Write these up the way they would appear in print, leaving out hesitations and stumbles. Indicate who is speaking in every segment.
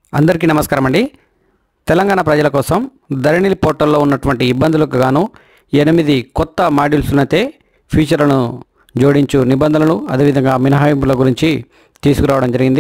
Speaker 1: అందరికీ నమస్కారం అండి। తెలంగాణ ప్రజల కోసం ధరణి పోర్టల్లో ఉన్నటువంటి ఇబ్బందులకు గాను 8 కొత్త మాడ్యూల్స్నైతే ఫీచర్లను జోడించు నిబంధనలు అదేవిధంగా మినహాయింపుల గురించి తీసుకురావడం జరిగింది।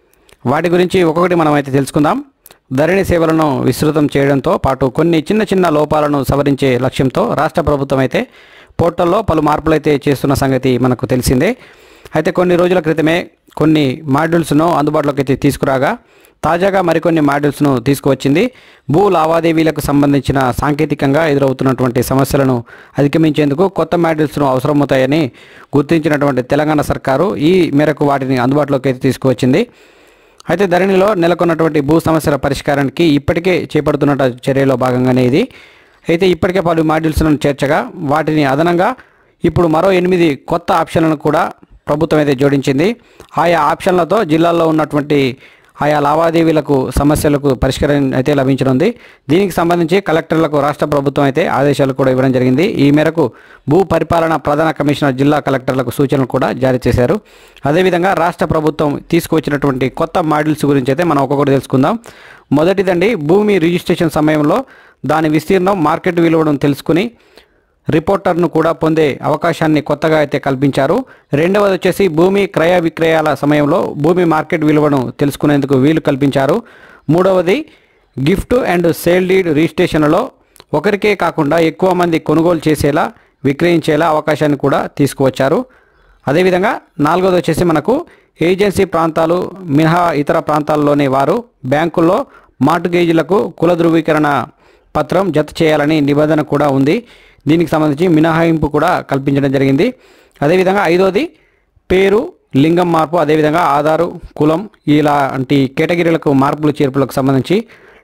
Speaker 1: వాటి గురించి ఒక్కొక్కటి మనం అయితే తెలుసుకుందాం। ధరణి సేవలను విస్తృతం చేయడంతో పాటు కొన్ని చిన్న లోపాలను సవరించే లక్ష్యంతో రాష్ట్ర ప్రభుత్వం అయితే పోర్టల్లో పలు మార్పులు అయితే చేస్తున్న సంగతి మనకు తెలిసిందే। అయితే కొన్ని రోజుల క్రితమే కొన్ని మాడ్యూల్స్ను అందుబాటులోకి అయితే తీసుకురాగా తాజాగా మరికొన్ని మాడ్యూల్స్ను తీసుకువచ్చింది। భూ లావాదేవీలకు సంబంధించిన సాంకేతికంగా ఎదురవుతున్నటువంటి సమస్యలను అధిగమించేందుకు కొత్త మాడ్యూల్స్ను అవసరమవుతాయని గుర్తించినటువంటి తెలంగాణ సర్కారు ఈ మేరకు వాటిని అందుబాటులోకి అయితే తీసుకువచ్చింది। అయితే ధరణిలో నెలకొన్నటువంటి భూ సమస్యల పరిష్కారానికి ఇప్పటికే చేపడుతున్న చర్యలో భాగంగానే ఇది అయితే ఇప్పటికే పలు మాడ్యూల్స్లను చేర్చగా వాటిని అదనంగా ఇప్పుడు మరో 8 కొత్త ఆప్షన్లను కూడా ప్రభుత్వం అయితే జోడించింది। ఆయా ఆప్షన్లతో జిల్లాల్లో ఉన్నటువంటి ఆయా లావాదేవీలకు సమస్యలకు పరిష్కారం అయితే లభించనుంది। దీనికి సంబంధించి కలెక్టర్లకు రాష్ట్ర ప్రభుత్వం అయితే ఆదేశాలు కూడా ఇవ్వడం జరిగింది। ఈ మేరకు భూ పరిపాలన ప్రధాన కమిషనర్ జిల్లా కలెక్టర్లకు సూచనలు కూడా జారీ చేశారు। అదేవిధంగా రాష్ట్ర ప్రభుత్వం తీసుకువచ్చినటువంటి కొత్త మాడ్యూల్స్ గురించి అయితే మనం ఒక్కొక్కటి తెలుసుకుందాం। మొదటిదండి, భూమి రిజిస్ట్రేషన్ సమయంలో దాని విస్తీర్ణం మార్కెట్ విలువను తెలుసుకుని రిపోర్టర్ను కూడా పొందే అవకాశాన్ని కొత్తగా అయితే కల్పించారు। రెండవది వచ్చేసి భూమి క్రయ విక్రయాల సమయంలో భూమి మార్కెట్ విలువను తెలుసుకునేందుకు వీలు కల్పించారు। మూడవది, గిఫ్ట్ అండ్ సేల్ డీడ్ రిజిస్ట్రేషన్లో ఒకరికే కాకుండా ఎక్కువ మంది కొనుగోలు చేసేలా విక్రయించేలా అవకాశాన్ని కూడా తీసుకువచ్చారు। అదేవిధంగా నాలుగవది వచ్చేసి మనకు ఏజెన్సీ ప్రాంతాలు మినహా ఇతర ప్రాంతాల్లోని వారు బ్యాంకుల్లో మార్ట్గేజీలకు కుల ధృవీకరణ పత్రం జత చేయాలని నిబంధన కూడా ఉంది। దీనికి సంబంధించి మినహాయింపు కూడా కల్పించడం జరిగింది। అదేవిధంగా ఐదోది, పేరు లింగం మార్పు అదేవిధంగా ఆధారు కులం ఇలాంటి కేటగిరీలకు మార్పులు చేర్పులకు సంబంధించి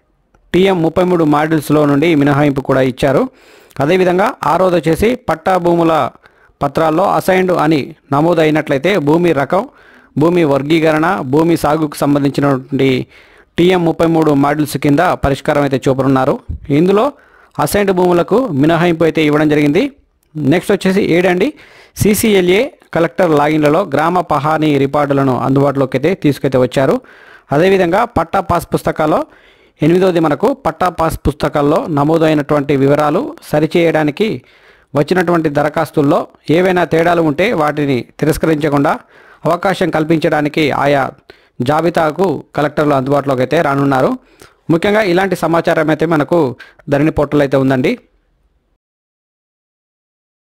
Speaker 1: TM 33 మాడ్యూల్స్లో నుండి మినహాయింపు కూడా ఇచ్చారు। అదేవిధంగా ఆరోది వచ్చేసి పట్టా భూముల పత్రాల్లో అసైన్డ్ అని నమోదు అయినట్లయితే భూమి రకం భూమి వర్గీకరణ భూమి సాగుకు సంబంధించినటువంటి TM 33 మాడ్యూల్స్ కింద పరిష్కారం అయితే చూపనున్నారు। ఇందులో అసైన్డ్ భూములకు మినహాయింపు అయితే ఇవ్వడం జరిగింది। నెక్స్ట్ వచ్చేసి 7 అండి, CCLA కలెక్టర్ లాగిన్లలో గ్రామ పహానీ రికార్డులను అందుబాటులోకి అయితే తీసుకైతే వచ్చారు। అదేవిధంగా పట్టా పాస్ పుస్తకాల్లో 8వది మనకు పట్టా పాస్ పుస్తకాల్లో నమోదు అయినటువంటి వివరాలు సరిచేయడానికి వచ్చినటువంటి దరఖాస్తుల్లో ఏవైనా తేడాలు ఉంటే వాటిని తిరస్కరించకుండా అవకాశం కల్పించడానికి ఆయా జాబితాకు కలెక్టర్లు అందుబాటులోకి అయితే రానున్నారు। ముఖ్యంగా ఇలాంటి సమాచారం అయితే మనకు ధరణి పోర్టల్ అయితే ఉందండి।